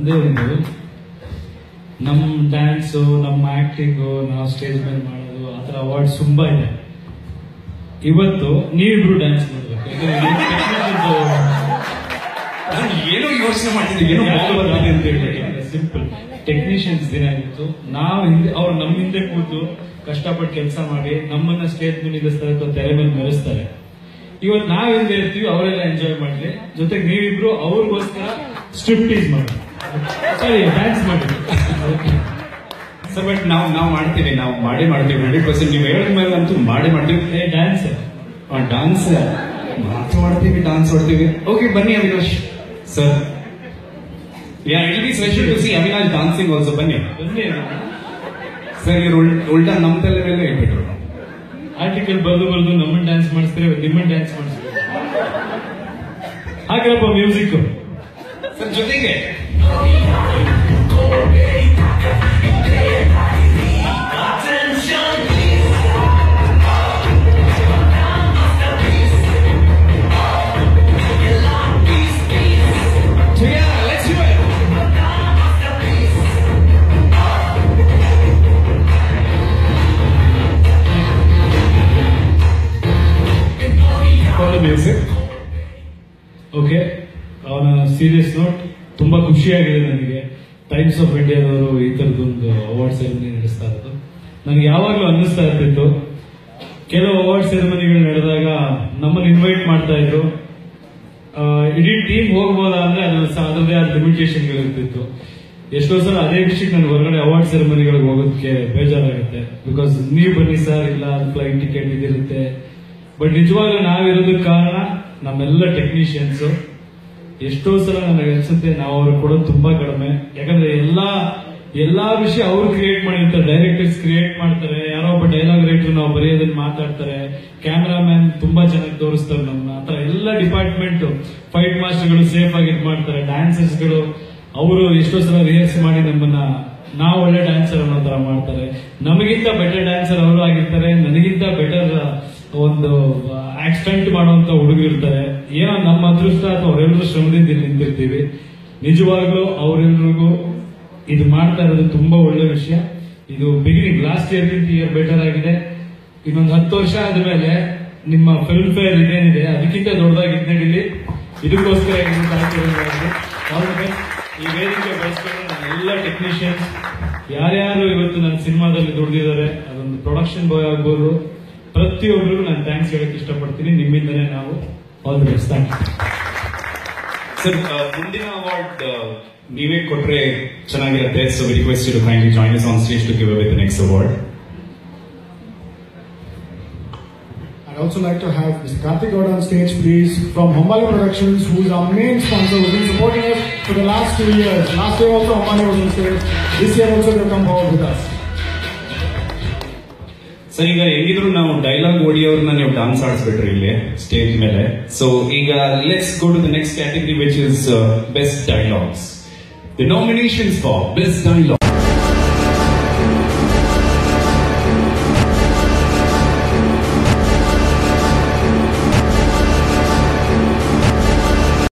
ಒಂದೇ ಒಂದು ನಮ್ಮ ಡ್ಯಾನ್ಸು, ನಮ್ಮ ಆಕ್ಟಿಂಗು, ನಾವು ಸ್ಟೇಜ್ ಮೇಲೆ ಮಾಡೋದು, ಆ ಥರ ಅವಾರ್ಡ್ಸ್ ತುಂಬಾ ಇದೆ. ಇವತ್ತು ನೀವಿಬ್ರು ಡ್ಯಾನ್ಸ್ ಮಾಡ್ಬೇಕು. ಏನೋ ಯೋಚನೆ ಮಾಡ್ತಿದ್ದೀವಿ, ಏನೋ ಅಂತ ಹೇಳಿ ಸಿಂಪಲ್ ಟೆಕ್ನಿಷಿಯನ್ಸ್ ದಿನ ಇತ್ತು. ನಾವು ಹಿಂದೆ ಅವ್ರು ನಮ್ಮ ಹಿಂದೆ ಕೂತು ಕಷ್ಟಪಟ್ಟು ಕೆಲಸ ಮಾಡಿ ನಮ್ಮನ್ನ ಸ್ಟೇಜ್ ಮೇಲೆ ನಿಲ್ಲಿಸ್ತಾರೆ ಅಥವಾ ತೆರೆ ಮೇಲೆ ಮೆರೆಸ್ತಾರೆ. ಇವತ್ತು ನಾವ್ ಹಿಂದೆ ಇರ್ತೀವಿ, ಅವರೆಲ್ಲ ಎಂಜಾಯ್ ಮಾಡ್ಲಿ. ಜೊತೆಗೆ ನೀವಿಬ್ರು ಅವ್ರಿಗೋಸ್ಕರ ಸ್ಟ್ರಿಪ್ಟೀಸ್ ಮಾಡಿ, ಸರಿ ಡ್ಯಾನ್ಸ್ ಮಾಡಿ ಸರ್. ಬಟ್ ನಾವು ಮಾಡ್ತೀವಿ, ನಾವು ಮಾಡ್ತೀವಿ 100%. ನೀವು ಹೇಳಿದ ಮೇಲೆ ಅಂತೂ ಮಾಡ್ತೀವಿ. ಡ್ಯಾನ್ಸ್ ಡಾನ್ಸ್ ಮಾಡ್ತೀವಿ, ಡಾನ್ಸ್ ಮಾಡ್ತೀವಿ. ಓಕೆ, ಬನ್ನಿ Avinash sir. Yeah, it will be special to see Avinash dancing also. ಬನ್ನಿ ಸರ್. ಇವ್ರು ಉಲ್ಟಾ ನಮ್ಮ ತಲೆ ಮೇಲೆ ಇಟ್ಬಿಟ್ರು. ಆರ್ಟಿಕಲ್ ಬರ್ದು ನಮ್ಮನ್ನ ಡ್ಯಾನ್ಸ್ ಮಾಡಿಸ್ತಾರೆ, ನಿಮ್ಮನ್ನ ಡ್ಯಾನ್ಸ್ ಮಾಡಿಸ್ತಾರೆ. ಹಾಗಪ್ಪ ಮ್ಯೂಸಿಕ್ ಸರ್. ಜೊತೆಗೆ ಮ್ಯೂಸಿಕ್. ಓಕೆ, ಅವನ ಸೀರಿಯಸ್ ನೋಟ್, ತುಂಬಾ ಖುಷಿಯಾಗಿದೆ ನನಗೆ. ಟೈಮ್ಸ್ ಆಫ್ ಇಂಡಿಯಾದವರು ಈ ತರದೊಂದು ಅವಾರ್ಡ್ ಸೆರೆಮನಿ ನಡೆಸ್ತಾ ಇರೋದು. ನನಗೆ ಯಾವಾಗ್ಲೂ ಅನ್ನಿಸ್ತಾ ಇರ್ತಿತ್ತು, ಕೆಲವು ಅವಾರ್ಡ್ ಸೆರೆಮನಿಗಳು ನಡೆದಾಗ ನಮ್ಮನ್ನು ಇನ್ವೈಟ್ ಮಾಡ್ತಾ ಇದ್ರು, ಇಡೀ ಟೀಮ್ ಹೋಗ್ಬೋದಾ ಅಂದ್ರೆ ಅದರದೇ ಆದ ಲಿಮಿಟೇಷನ್ಗಳು ಇರ್ತಿತ್ತು. ಎಷ್ಟೋ ಸಲ ಅದೇ ವಿಷಯಕ್ಕೆ ನಾನು ಹೊರಗಡೆ ಅವಾರ್ಡ್ ಸೆರೆಮನಿಗಳಿಗೆ ಹೋಗೋದಕ್ಕೆ ಬೇಜಾರಾಗುತ್ತೆ. ಬಿಕಾಸ್ ನೀವು ಬನ್ನಿ ಸರ್, ಇಲ್ಲ ಫ್ಲೈಟ್ ಟಿಕೆಟ್ ಇದಿರುತ್ತೆ. ಬಟ್ ನಿಜವಾಗ್ಲೂ ನಾವಿರೋದಕ್ಕೆ ಕಾರಣ ನಮ್ಮೆಲ್ಲ ಟೆಕ್ನಿಷಿಯನ್ಸ್. ಎಷ್ಟೋ ಸಲ ನನಗೆ ಅನ್ಸುತ್ತೆ ನಾವು ಅವ್ರಿಗೆ ಕೊಡೋದು ತುಂಬಾ ಕಡಿಮೆ. ಯಾಕಂದ್ರೆ ಎಲ್ಲಾ ವಿಷಯ ಅವ್ರು ಕ್ರಿಯೇಟ್ ಮಾಡಿರ್ತಾರೆ, ಡೈರೆಕ್ಟರ್ಸ್ ಕ್ರಿಯೇಟ್ ಮಾಡ್ತಾರೆ, ಯಾರೋ ಒಬ್ಬ ಡೈಲಾಗ್ ರೈಟರ್ ನಾವು ಬರೆಯೋದನ್ನ ಮಾತಾಡ್ತಾರೆ, ಕ್ಯಾಮ್ರಾಮ್ಯಾನ್ ತುಂಬಾ ಚೆನ್ನಾಗಿ ತೋರಿಸ್ತಾರೆ ನಮ್ಮನ್ನ. ಆತರ ಎಲ್ಲ ಡಿಪಾರ್ಟ್ಮೆಂಟ್, ಫೈಟ್ ಮಾಸ್ಟರ್ಗಳು ಸೇಫ್ ಆಗಿ ಇದ್ ಮಾಡ್ತಾರೆ, ಡ್ಯಾನ್ಸರ್ಸ್ಗಳು ಅವರು ಎಷ್ಟೋ ಸಲ ರಿಹರ್ಸ್ ಮಾಡಿ ನಮ್ಮನ್ನ ನಾವು ಒಳ್ಳೆ ಡ್ಯಾನ್ಸರ್ ಅನ್ನೋ ತರ ಮಾಡ್ತಾರೆ. ನಮಗಿಂತ ಬೆಟರ್ ಡ್ಯಾನ್ಸರ್ ಅವರು ಆಗಿರ್ತಾರೆ, ನನಗಿಂತ ಬೆಟರ್ ಒಂದು ಆಕ್ಸಿಡೆಂಟ್ ಮಾಡುವಂತ ಹುಡುಗರು ಇರ್ತಾರೆ. ಏನೋ ನಮ್ಮ ಅದೃಷ್ಟ ಅಥವಾ ಅವರೆಲ್ಲರೂ ಶ್ರಮದಿಂದ ಇಲ್ಲಿ ನಿಂತಿರ್ತೀವಿ. ನಿಜವಾಗ್ಲೂ ಅವರೆಲ್ಲರಿಗೂ ಇದು ಮಾಡ್ತಾ ಇರೋದು ತುಂಬಾ ಒಳ್ಳೆ ವಿಷಯ. ಇದು ಬಿಗಿನಿಂಗ್, ಲಾಸ್ಟ್ ಇಯರ್ಗಿಂತ ಇಯರ್ ಬೆಟರ್ ಆಗಿದೆ. ಇನ್ನೊಂದು 10 ವರ್ಷ ಆದ್ಮೇಲೆ ನಿಮ್ಮ ಫಿಲ್ಮ್ ಫೇರ್ ಇದೇನಿದೆ ಅದಕ್ಕಿಂತ ದೊಡ್ಡದಾಗಿ ನಡೀಲಿ. ಇದಕ್ಕೋಸ್ಕರ ಈ ವೇದಿಕೆ ಬಳಸ್ಕೊಂಡು ನನ್ನ ಎಲ್ಲ ಟೆಕ್ನಿಷಿಯನ್ಸ್ ಯಾರ್ಯಾರು ಇವತ್ತು ನನ್ನ ಸಿನಿಮಾದಲ್ಲಿ ದುಡಿದಿದ್ದಾರೆ, ಅದೊಂದು ಪ್ರೊಡಕ್ಷನ್ ಬಾಯ್ ಆಗ್ಬೋದು, ಪ್ರತಿಯೊಬ್ಬರಿಗೂ ನಾನು ಥ್ಯಾಂಕ್ಸ್ ಹೇಳಕ್ ಇಷ್ಟಪಡ್ತೀನಿ. ನಿಮ್ಮಿಂದನೇ ನಾವು all the best. Thank you sir. ಮುಂದಿನ ಅವಾರ್ಡ್ ನೀವೇ ಕೊಟ್ರೆ ಚೆನ್ನಾಗಿರುತ್ತೆ. So we request you to kindly join us on stage to give away the next award. I'd also like to have Mr. Karthik on stage, please, from Hombale Productions, who is our main sponsor, who has been supporting us for the last 2 years. Last year also Hombale was on stage. This year also they come forward with us. Sir, ಈಗ ಹೆಂಗಿದ್ರು ನಾವು dialogue ಓಡಿಯೋರ್ನ ನೀವು dance ಆಡಿಸ್ಬಿಟ್ರಿ ಇಲ್ಲಿ stage ಮೇಲೆ. So ಈಗ let's go to the next category, which is best dialogues. The nominations for best dialogue